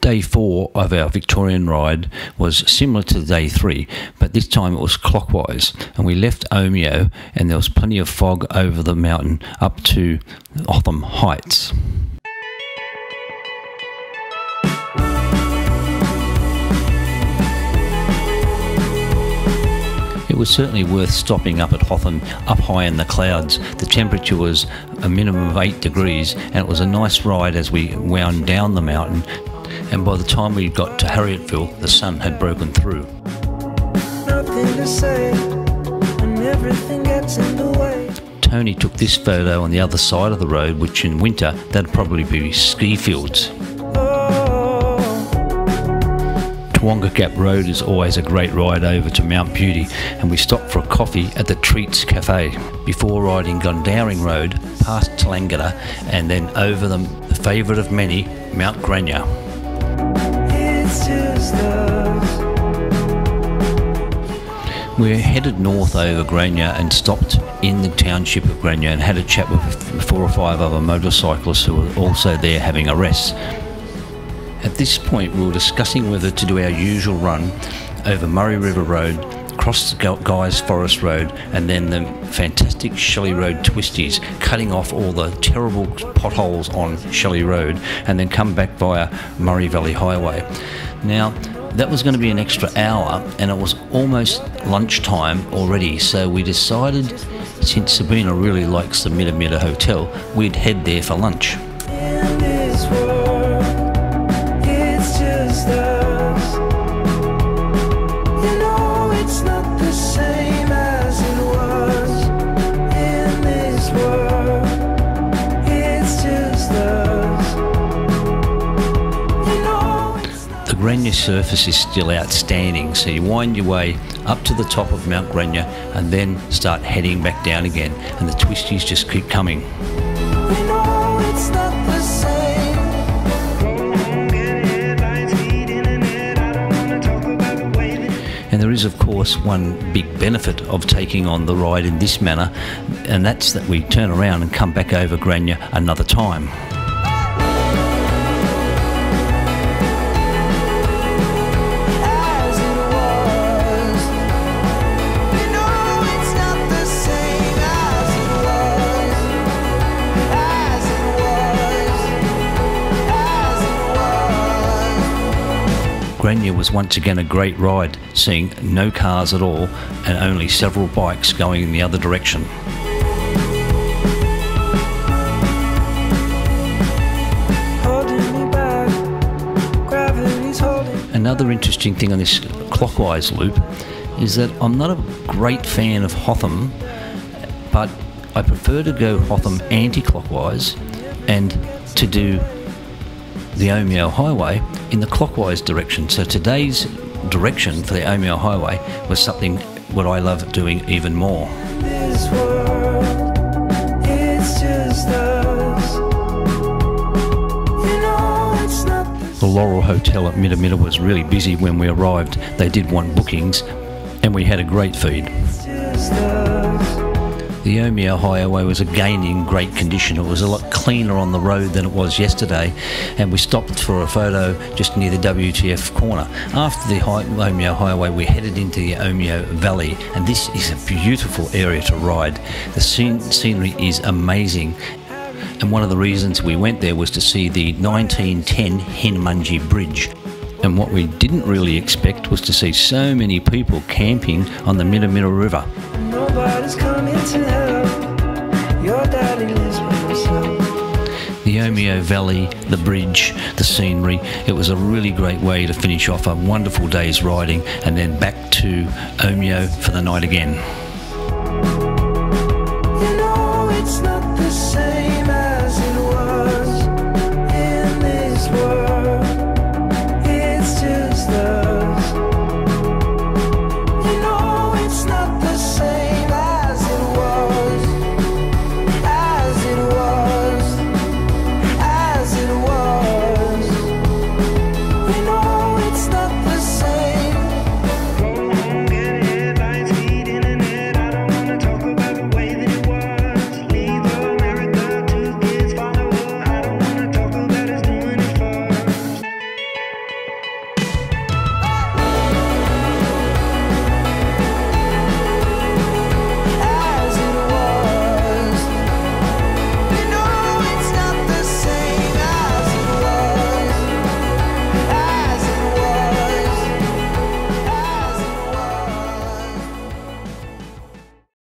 Day 4 of our Victorian ride was similar to Day 3, but this time it was clockwise, and we left Omeo and there was plenty of fog over the mountain up to Hotham Heights. It was certainly worth stopping up at Hotham, up high in the clouds. The temperature was a minimum of 8 degrees, and it was a nice ride as we wound down the mountain, and by the time we got to Harrietville, the sun had broken through. Nothing to say, and everything gets in the way. Tony took this photo on the other side of the road, which in winter, that'd probably be ski fields. Tawonga Gap Road is always a great ride over to Mount Beauty, and we stopped for a coffee at the Treats Cafe before riding Glendaring Road past Tallangatta and then over the favourite of many, Mount Granya. It's just us. We headed north over Granya and stopped in the township of Granya and had a chat with 4 or 5 other motorcyclists who were also there having a rest. At this point we were discussing whether to do our usual run over Murray River Road, across the Guy's Forest Road, and then the fantastic Shelley Road twisties, cutting off all the terrible potholes on Shelley Road, and then come back via Murray Valley Highway. Now, that was going to be an extra hour, and it was almost lunchtime already, so we decided, since Sabina really likes the Mitta Mitta Hotel, we'd head there for lunch. In this world, it's just us. You know it's not the same as it was. In this world, it's just us. You know it's not. The Granya surface is still outstanding, so you wind your way up to the top of Mount Granya and then start heading back down again, and the twisties just keep coming. You know it's not the same. And there is, of course, one big benefit of taking on the ride in this manner, and that's that we turn around and come back over Granya another time. As it was. You know it's not the same as it was. As it was. As it was. Granya was once again a great ride, seeing no cars at all and only several bikes going in the other direction. Holding me back. Gravity's holding. Another interesting thing on this clockwise loop is that I'm not a great fan of Hotham, but I prefer to go Hotham anti-clockwise and to do the Omeo Highway in the clockwise direction. So today's direction for the Omeo Highway was something what I love doing even more. This world, it's just us. You know it's not the The Laurel Hotel at Mitta Mitta was really busy when we arrived. They did want bookings and we had a great feed. just us. The Omeo Highway was again in great condition. It was a lot cleaner on the road than it was yesterday, and we stopped for a photo just near the WTF corner. After the Omeo Highway, we headed into the Omeo Valley, and this is a beautiful area to ride. The scenery is amazing, and one of the reasons we went there was to see the 1910 Hinnomunjie Bridge. And what we didn't really expect was to see so many people camping on the Mitta Mitta River. Nobody's coming to help. Your daddy lives by himself. The Omeo Valley, the bridge, the scenery, it was a really great way to finish off a wonderful day's riding and then back to Omeo for the night again.